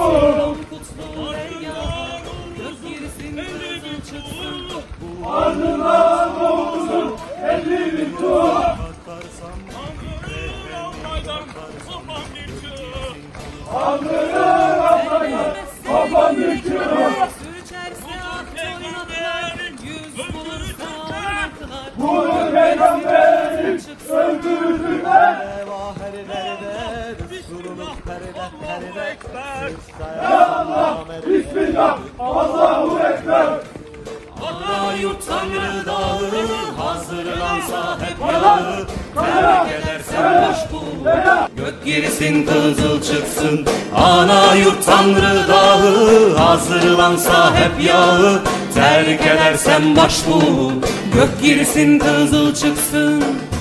kutlu dergaha, gök girsin kızıl çıksın. Ardından doğdun 50 bin tuğ. Aldırır Allah'ına toplam bir çığ. Sürçerse at oynatlar, yüz bulursa oynatlar. Bunu peygamberin öldürdüler. Ya Allah, Bismillah, Allahu Ekber. Ana yurt Tanrı dağı, hazırlansa hep yağı. Terk edersen boş bul, gök girsin kızıl çıksın. Ana yurt Tanrı dağı, hazırlansa hep yağı. Terk edersen baş bul, gök girsin kızıl çıksın.